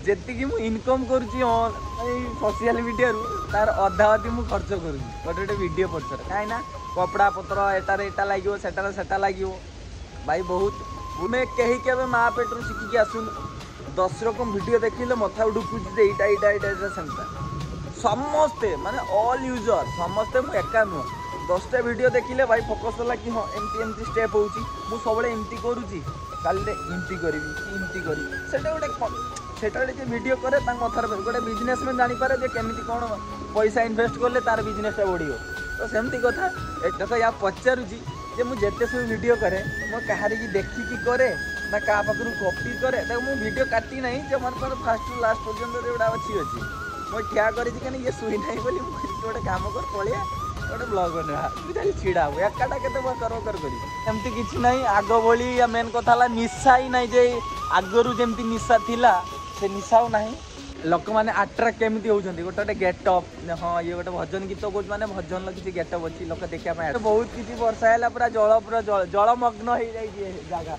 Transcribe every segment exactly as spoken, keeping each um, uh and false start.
जी मु income करुँची social media तार अधा अधी मुझे खर्च करुँगी गोटे गोटे वीडियो पछर कहीं कपड़ा पत्र एटार एटा लगे सेटार सेटा लगे भाई बहुत मैं कहीं के माँ पेटर शिखिकी आसुन दस रकम वीडियो देखिले मथा ढुकुची एटा एटा एटा सेमता समस्ते माने ऑल यूजर समस्ते मु एका नुह दसटा वीडियो देखिले भाई फोकस होला कि हाँ एमती एमती स्टेप होउची मु सबले एमती करूची काले एमती करिवि कि एमती करी सेटा गोटे सेटा जे वीडियो करे तांग मथार गोटे बिजनेसमैन जानि पारे जे केमिति कोन पैसा इन्वेस्ट करले तार बिजनेसटा बढ़ियो तो सेमती कथा एटा तो या पचारुची जे मु जेते सब वीडियो करे मो कहारी की देखि की करे ना का पाखरु कॉपी करे त मु वीडियो काटी नाही जे मन पर फर्स्ट टू लास्ट पर्यंत रेडा अछि अछि मो ठिया करी कि कने ये सुई नाही बोली मु गोटे काम कर पळिया गोटे ब्लॉग बना बुझाली छिड़ा हो एकाटा केते बा करो कर करी एमती किछि नाही आगो बोली या मेन कथा ला निशा ही नाही जे आगरु जेमती निशा थिला से निशाओ नाही लोक माने अट्रैक्ट केमिति होउछंती गोटे गोटे गेटअप हाँ ये गोटे भजन गीत कोच माने भजन किसी गेटअप अच्छी लोक देखा पाए बहुत किसी वर्षा है पूरा जल पूरा जलमग्न हो जाए जगह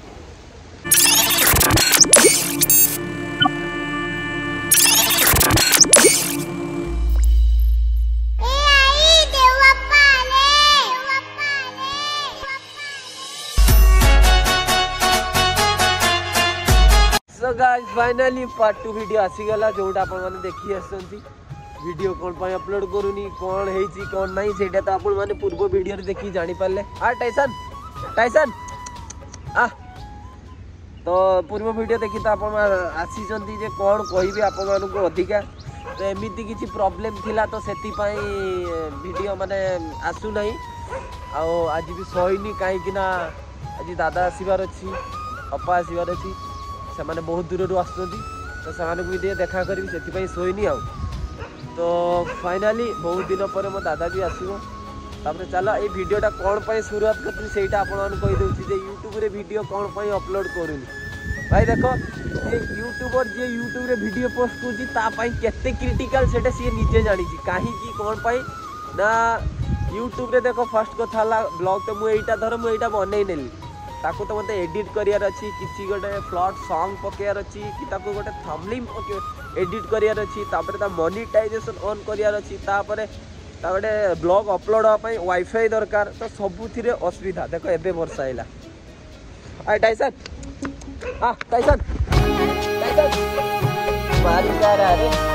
So guys, finally part two video आसीगला जोटा आपण माने देखि आसंती वीडियो कोन पय अपलोड करूनी कोन हेची कोन नाही सेटा तो आपण माने पूर्व वीडियो रे देखि जानि पाले आ टाइसन टाइसन आ तो पूर्व वीडियो देखि तो आपण आसी जंती जे कोन कहिबे आपण मानु को अधिका तो एमिति किछि प्रॉब्लम थिला तो सेति पय वीडियो माने आसु नाही आ आज भी सोइनी काहे कि ना आज दादा आसीबार अछि अपा आसीबार अछि से माने बहुत दूर रू आसुंती तो से भी दे देखा करी से शोनी आ तो फाइनाली बहुत दिन पर मो दादा भी आसो तापर चलो ये वीडियोटा कौन पर शुरुआत करती से कहीदे यूट्यूब रे वीडियो कौन पर अपलोड करूनी भाई देख ये यूट्यूबर जी यूट्यूब रे वीडियो पोस्ट कर केते क्रिटिकल सेटा सी निजे जानी कहीं कौन पर ना यूट्यूब रे देखो फर्स्ट कथा ब्लॉग तो मुझे धर मुझे बनई नेली ताको तो मते एडिट करियार अछि किछि गोटे फ्लॉट सॉन्ग पकेयार अछि कि ताको गोटे थंबनेल एडिट करियार अछि तापर ता मोनेटाइजेशन ऑन करियार अछि तापर ता गोटे ब्लॉग अपलोड होआ पई वाईफाई दरकार तो सबुथिरे असुविधा देखो एबे वर्षा आइला आ टाइसन आ टाइसन टाइसन मारी जा रहा है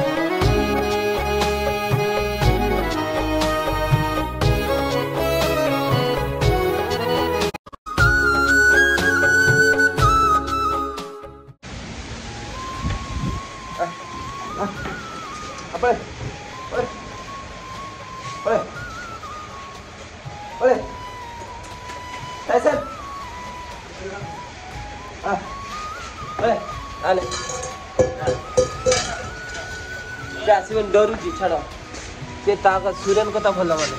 Boleh, boleh, boleh, boleh, Tyson, ah, boleh, ale, क्या सिवन डरू जी छाड़ से ताका सूर्यन कथा भल माने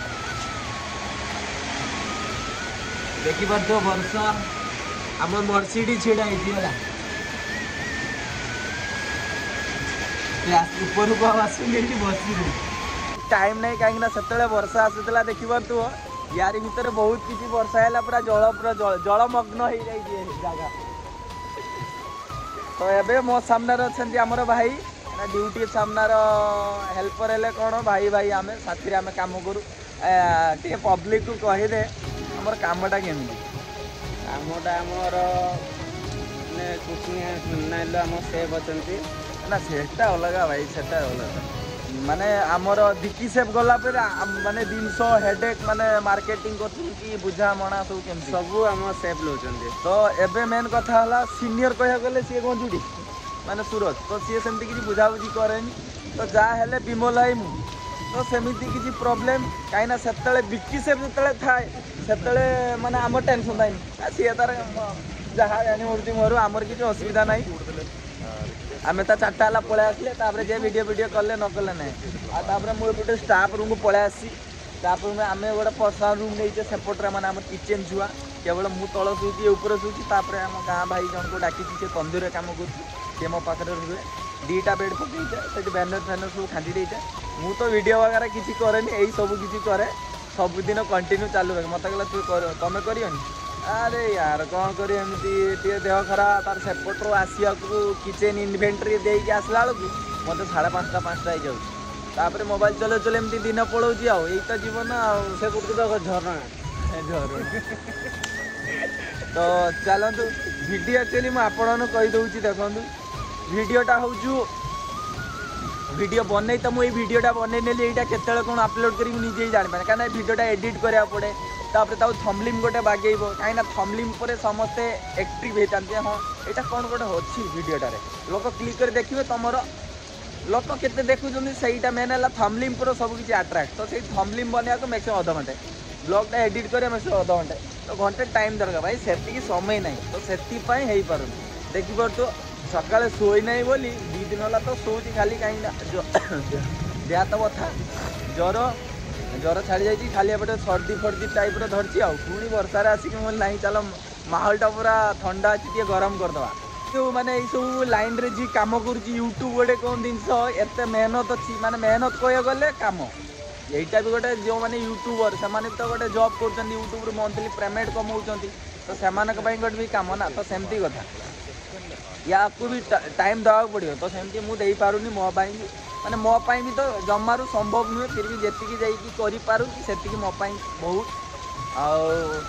देखि पारतो वर्षा आम मर्सिडी छिड़ा है ऊपर को आसुनी बस टाइम नहीं कहीं से वर्षा आसूला देखी पार्थ यार भितर बहुत किसी वर्षा है पूरा जल पूरा जलमग्न हो जाए जगह तो ये मो सामने अच्छा आमर भाई ड्यूटी सामनार हेल्पर है कौन भाई भाई आम साथी आम कम करूँ टे पब्लिक को कहीदे आमर कमटा केमी कमटा आमर कुकिंग आम सेफ अच्छा ना सेटा अलग भाई सेटा अलग माने आमर दिकी सेफ गला पर माने जिनस हेडेक माने मार्केटिंग कर बुझा मणा सब केम सब आम सेफ लो तो एबे मेन कथा हला सीनियर कह गले सी गंजुड़ी माने सूरज तो सी सेमती किसी बुझाबुझी करेनी तो जहाँ हेले विमल भाई मु तो सेमती किसी प्रोब्लेम कहीं से बिकी सेफ जो थाए से माने आम टेंशन थाए सी तार जहाँ जानी मुर्ति मोर आमर किसी असुविधा ना आम तो चार्टा है पलि आसले जे वीडियो वीडियो कले न कले ना आपर मुझे गोटे स्टाफ रूम को पलि आसी स्टाफ रूम आम गोटे पर्सनाल रूम नहीं सेपटे मैंने आम किचेन छुआ केवल मु तल शुची ऊपर शुची आम गाँ भाई जन को डाकी से तंदूर काम कर मो पाखे रुए दीटा बेड पकईचे से बैनर फैनर सब खांदी देते मु तो वीडियो वगैरह किसी कैनि यही सब किसी कै सबुदिन कंटिन्यू चालू रहे मत कहला तू तुम कर अरे यार कौन करी एमती टे देह खराब तार सेपटू आसिया किचेन इन्वेंटरी देकी आसला बेलू मत साढ़े पाँचटा पाँचटा हो जाऊे मोबाइल चलो चलो एमती दिन पलाऊँगी आउ यही तो जीवन आउ से तो झरना झरना तो चलतु भिडियो एक्चुअली मुझे कहीदे देखूँ भिडियोटा हूँ भिडियो बनई तो मुझे भिडियोटा बनई नेली यहाँ केत कौन अपलोड करी निजे ही जापारे कहीं भिडियोटा एडिट करा पड़े तापर ताऊ थमलिम गोटे बागेब कहीं थमलिम पर समस्ते एक्टिव होता हाँ यहाँ कौन गोटे अच्छी भिडियोटार लोक क्लिक कर देखिए तुम लोक केते देखुं सहीटा मेन है थमलिम पर सब किसी आट्राक्ट तो सही थमलिम बनवाक मैक्सिमम अध घंटे ब्लॉगटा एडिट करें मैक्सिमम अध घंटे तो घंटे टाइम दरकार भाई से समय ना तो से पार देखिए तो सकाଳେ ଶୋଇ ନାହିଁ ବୋଲି ଦି ଦିନ ହେଲା ତ ଶୋଉଛି ଖାଲି କାହିଁକି ନା ଦେହ ତ ବଥା ଜ୍ୱର ଜ୍ୱର ଛାଡ଼ି ଯାଇଛି ଖାଲି ଏପଟେ ସର୍ଦି ଫର୍ଦି ଟାଇପ୍ର ଧରିଛି ଆଉ ପୁଣି ବର୍ଷାରେ ଆସିକି ମୁଁ ନାହିଁ ଚାଲ ମାହୋଲଟା ପୁରା ଥଣ୍ଡା ଅଛି ଟିକେ ଗରମ କରିଦେବା ଯେଉଁ ମାନେ ଏଇସବୁ ଲାଇନ୍ରେ ଯିଏ କାମ କରୁଛି ୟୁଟ୍ୟୁବ୍ ଗୋଟେ କ'ଣ ଜିନିଷ ଏତେ ମେହନତ ଅଛି ମାନେ ମେହନତ କହିବାକୁ ଗଲେ କାମ ଏଇଟା ବି ଗୋଟେ ଯେଉଁମାନେ ୟୁଟ୍ୟୁବର ସେମାନେ ତ ଗୋଟେ ଜବ୍ କରୁଛନ୍ତି ୟୁଟ୍ୟୁବ୍ରୁ ମନ୍ଥଲି ପେମେଣ୍ଟ କମାଉଛନ୍ତି ତ ସେମାନଙ୍କ ପାଇଁ ଗୋଟେ ବି କାମ ନା ତ ସେମିତି କଥା या आपको भी टाइम देवा पड़ो तो सेमती मुझे पारूनी मो पाई माने मो पाई भी तो जमारू संभव नुहे फिर भी जी जापारू से मो पाई बहुत आउ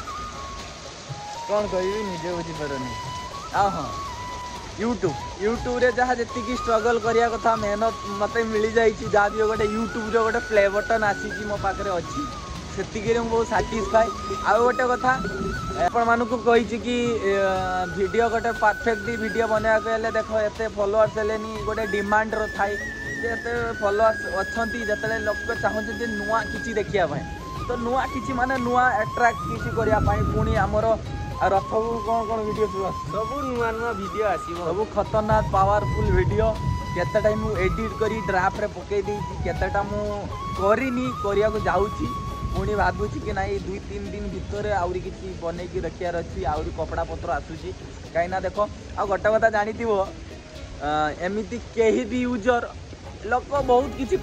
कौन कह निजे बुझीपारनी आ हाँ यूट्यूब यूट्यूब रे जहाँ जी स्ट्रगल करने कथा मेहनत मत मिल जाए जहाँ भी गोटे यूट्यूब गोटे प्ले बटन आसी मो पाखे अच्छी से बहुत साटिस्फाई आउ गोटे कथा आपण मानक कही कि वीडियो गोटे परफेक्ट वीडियो बनवाक हेल्ले देख एत फलोअर्स है गोटे डिमांड थाए एत फलोअर्स अच्छा जिते लोक चाहते नुआ कि देखापी तो नुआ कि माने नुआ अट्राक्ट किसी करने पुणी आमर रथ को कौन कौन वीडियो सब सब नुआ नुआ वीडियो आसो सब खतरनाक पावरफुल वीडियो केतेटा मु एडिट करी ड्राफ्ट रे पकई देछि केतेटा मु करिनी करिया को जाउछि पुणी भावुँ कि ना दुई तीन दिन भितर आहरी किसी बनई रखार अच्छी आहरी कपड़ा पत्र आसूसी कहीं देख आ गोटे कथा जानी एमती कहीं भी यूजर लोक बहुत किसी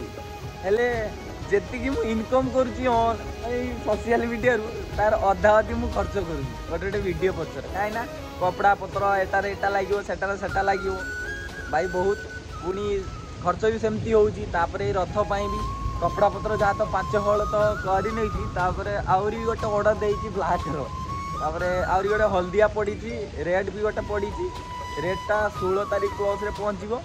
करती मु इनकम करुँची सोशल मीडिया तार अधा अधी मु खर्च करुँगी गोटे गोटे वीडियो पचर कहीं कपड़ा पत्र एटार एटा लगे सेटार सेटा लगे भाई बहुत पुणी खर्च भी सेमती होपर रथ पाई भी कपड़ा पत्र जहाँ तो पांच हल तो कर आहरी गोटे ऑर्डर देती ब्लाक रे आहरी गोटे हल्दिया पड़ी रेड भी गोटे पड़ी रेडटा षोल तारीख क्लोज रे पहुँचो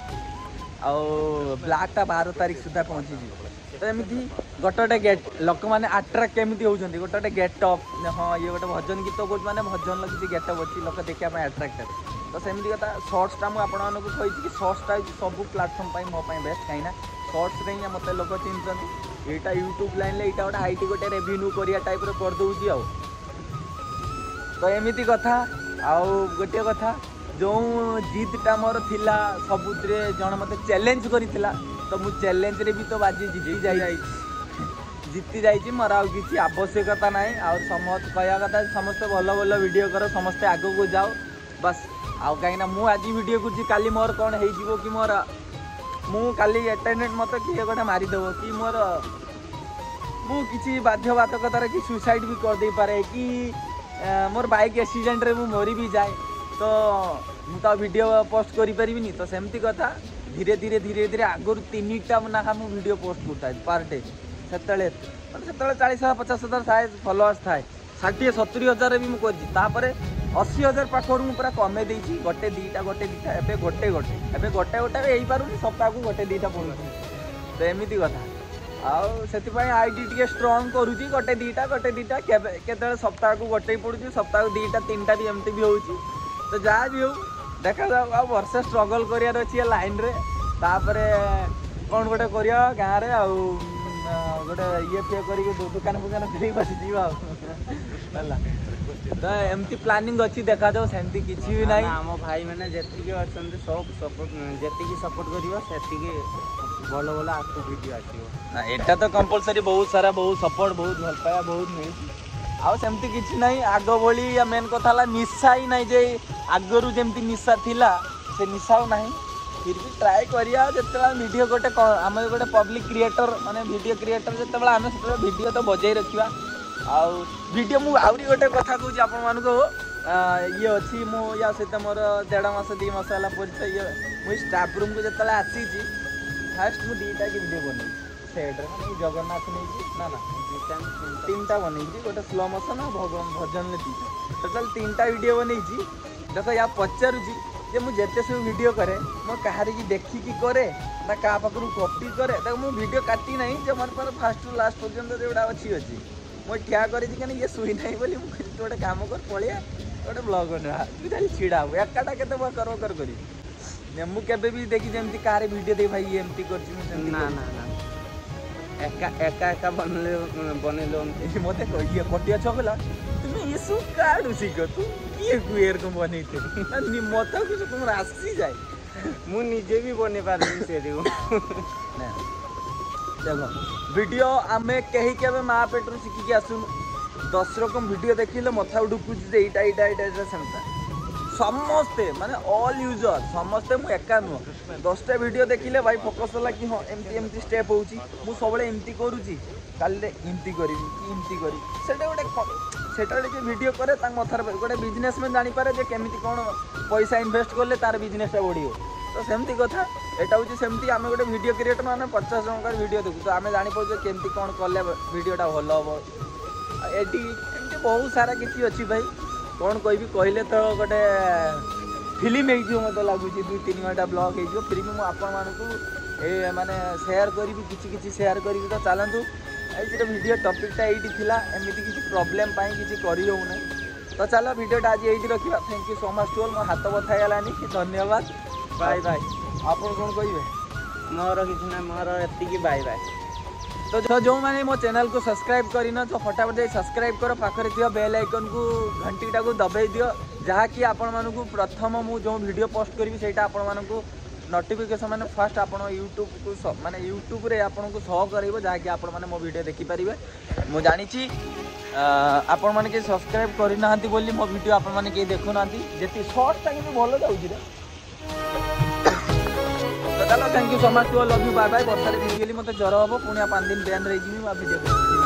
आउ ब्लाकटा बार तारीख सुधा पहुँची तो एमती गोटे गोटे गेट लोक मैंने आट्राक्ट केमी होती गोटे गोटे गेटअप हाँ ये गोटे भजन गीत कौन मैंने भजन किसी गेटअप अच्छी लोक देखा आट्राक्टेड तो सेमती कथा सर्ट्सटा मुझे कही कि सर्ट्सटा सब प्लाटफर्म मो बेस्ट कहीं सर्ट्स रे मत लोक चिन्हती यहाँ यूट्यूब लाइन में यहाँ गोटे हाइट गोटे रेवेन्यू करिया टाइप कर दूसरी आउ तो एमती कथा आउ गोटे कथा जो जिदटा मोर थिला सबुतरे जन मत चैलेंज करथिला तो मु चैलेंज रे भी तो बाजी जीती जाई जीती जाइए मोर आउ किसी आवश्यकता ना आ समस्त कहया कथा समस्त भल भल वीडियो कर समस्ते आगो को जाओ बस आउ कहीं मु आज वीडियो कर काली मोर कौन हो कि मोर मु काली एटेंडेंट मत किए गोटे मारिदेव कि मोर मु किसी बाध्यबाधकतार कि सुसाइड भी कर दे पारे कि मोर बाइक एक्सीडेंट रे मु मरी भी जाए तो मु तो वीडियो पोस्ट करि परिबिनी तो सेमती कथा धीरे धीरे धीरे धीरे आगुर तीन टा ना मु वीडियो पोस्ट करता पर डे सेतले सेतले चालीस हजार पचास हजार थाए फॉलोअर्स थाए षाठी सतुरी हजार भी मुझे अशी हजार पाखर मुझे पूरा कमे देती गोटे दीटा गोटे दीटा एवं गोटे गोटे एवं गोटे गोटे हो पारे सप्ताह को गोटे दीटा पड़ू तो एमती कथा आउ से आईडी टी स्ट्रंग करुँची गोटे दीटा गोटे दीटा के सप्ताह को गोटे पड़ू सप्ताह को दीटा तीन टा भी एमती भी हो तो जहाँ भी हो देखा जाओ आ वर्षे स्ट्रगल करार अच्छी लाइन रे तापर कौन गोटे कर गाँव में आउ गोटे ये फे कर दुकान फुकान कर बसी है तो एमती प्लानिंग अच्छी देखा जाओ सेमती किसी भी नहीं आम भाई मैंने जी अच्छा सब सपोर्ट जी सपोर्ट कर भल भल आपको वीडियो आसो एटा तो कंपलसरी बहुत सारा बहुत सपोर्ट बहुत भल पाया बहुत मिली आउ सेमती किसी नहीं आग भली या मेन कथा निशा ही नहीं जे आगरू जमती निशा थिला से निशा ना फिर भी ट्राए करिया जिते वीडियो गोटे आम गोटे पब्लिक क्रिएटर माने वीडियो क्रिएटर जिते आम से वीडियो तो बजाई रखा आउ वीडियो मु आउरी गोटे कथा कहूँ आपण मानक ये अच्छी मु या सहित मोर देढ़ मास दी मास है परिचय ये मुझे स्टाफ रूम को जो आसी फास्ट मुझे दुईटा वीडियो बन सेड्रे मैंने जगन्नाथ नहीं ना ना तीन टा बन गोटे स्लो मोशन भगवान भजन दीटा टोटाल तीन टा वीडियो बन देख या पचारूँ जे मुझे सब वीडियो करे मो कहार की देखिकी करे ना क्या पाखु कॉपी करे देख मुझे वीडियो काटी ना जो मन पर फास्ट रु लास्ट पर्यंत जोड़ा अच्छी अच्छी मुझे ठिया कर ये शुई ना बोली मुझे गोटे काम कर पलिया गोटे ब्लग बना तू खाली छिड़ा हूँ एकाटा के कर कर करी मुझे भी देखी जमी कार वीडियो दे भाई एमती कर ना ना ना एका एका एका बनले बनेलो मत ये कटिया छकला तुम्हें ये सब काढ़ शिख तू किए कुएर को बनी थे मत कुछ तुम आसी जाए मु निजे भी बने पारनी से देखो वीडियो आमे कहीं के माँ पेटर शिखिकी आसुन दस रकम वीडियो देखिले मथा उठुकुची एटा एटा एटा सेमता समस्ते माने ऑल यूजर समस्ते मु एका नुह दसटा वीडियो देखिले भाई फोकस होला कि हाँ एमती एमती स्टेप होउची मु सबले एमती करूची काले एमती करिवि कि एमती करी सेटा गोटे सेटा गोटे वीडियो करे तांग मथार गोटे बिजनेसमैन जानि पारे जे केमिति कोन पैसा इन्वेस्ट करले तार बिजनेसटा बढ़ियो तो सेमती कथा एटा होची सेमती आमे गोटे वीडियो क्रिएटर माने पचास टंकार वीडियो देखु तो आमे जानि पड़ो केमिति कोन करले वीडियोटा भलो हो एडी एमती बहुत सारा किछि अछि भाई कौन कहबी कहले तो गोटे फिल्म हो मत लगुच दुई तीन घंटा ब्लॉग हो फिर भी मुझे आपण मानक ए माने शेयर करी किछि किछि शेयर करी तो चलतु ये वीडियो टॉपिकटा ये थिला एमती किसी प्रॉब्लम पाई किछि करी हो नहीं तो चलो वीडियोटा आज ये रखा thank you so much to all मो हाथ बथा गलानी धन्यवाद बाय बाय आप कौन कहे मोर किसी ना मोर एति बाय बाय तो जो मैंने मो चैनल को सब्सक्राइब करना तो फटाफट जाए सब्सक्राइब कर पाखे थी बेल आइकन को घंटीटा को दबाई दियो जहाँकि आपण मानक प्रथम मु जो वीडियो पोस्ट करी सेटा आपण मानक नोटिफिकेशन माने फर्स्ट आपण यूट्यूब को माने यूट्यूब रे आपण को शो करइबो जहाँकि आपण माने मो वीडियो देखि परिबे मु जानि छी आपण माने के सब्सक्राइब करि नाहंती बोली मो वीडियो आपण माने के देखु नाहंती जेति शॉर्ट टाइम भी भलो जाउची रे तो चलो thank you so much to all love you bye bye वर्षा रे भिजिगली मते ज्वर हबो पुनिया पाँच दिन बैन रही जी वीडियो